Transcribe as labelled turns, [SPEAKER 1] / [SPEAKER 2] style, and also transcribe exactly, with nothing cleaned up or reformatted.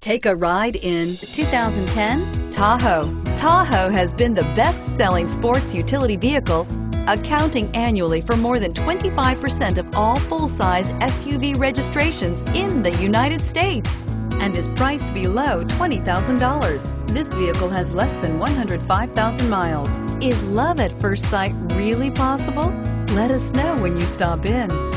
[SPEAKER 1] Take a ride in the two thousand ten Tahoe. Tahoe has been the best-selling sports utility vehicle, accounting annually for more than twenty-five percent of all full-size S U V registrations in the United States and is priced below twenty thousand dollars. This vehicle has less than one hundred five thousand miles. Is love at first sight really possible? Let us know when you stop in.